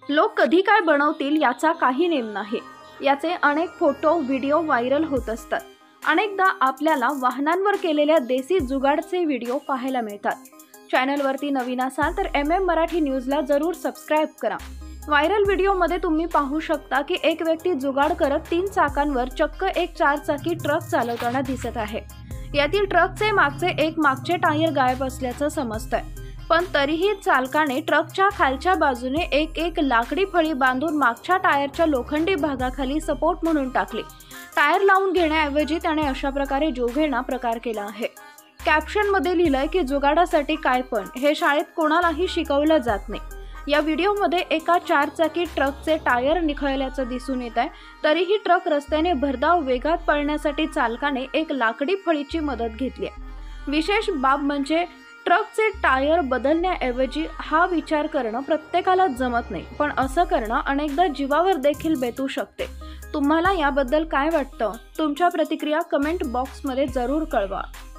लोक कधी काय बनवतील याचा काही नेम नाही। याचे अनेक फोटो व्हिडिओ व्हायरल होत असतात। अनेकदा आपल्याला वाहनांवर केलेल्या देसी जुगाडचे व्हिडिओ पाहायला मिळतात। चॅनलवरती नवीन असाल तर मराठी न्यूजला जरूर सबस्क्राइब करा। व्हायरल व्हिडिओमध्ये तुम्ही पाहू शकता की एक व्यक्ती जुगाड करत 3 चाकांवर चक्क एक 4 चाकी ट्रक चालवताना दिसत आहे। यातील ट्रकचे मागचे टायर गायब असल्याचं समजतंय, पण तरीही चालकाने ट्रकच्या खालच्या बाजूने एक लाकडी फळी बांधून मागच्या टायरच्या लोखंडी भागाखाली सपोर्ट म्हणून टाकली। टायर लावून घेण्याऐवजी त्याने अशा प्रकारे जीवघेणा प्रकार केला आहे। कॅप्शन मध्ये लिहिलंय की जुगाडासाठी काय पण हे शाळेत कोणालाही शिकवलं जात नाही। या व्हिडिओमध्ये एका 4 चाकी ट्रकचे टायर निखळल्याचं दिसून येत आहे। तरीही ट्रक रस्त्याने भरधाव वेगात पळण्यासाठी चालकाने एक लाकडी फळीची मदत घेतली आहे। विशेष बाब म्हणजे ट्रकचे टायर बदलण्याऐवजी हा विचार करणं प्रत्येकाला जमत नाही, पण असं करणं अनेकदा जीवावर देखील बेतू शकते। तुम्हाला याबद्दल काय वाटतं? तुमच्या प्रतिक्रिया कमेंट बॉक्समध्ये जरूर कळवा।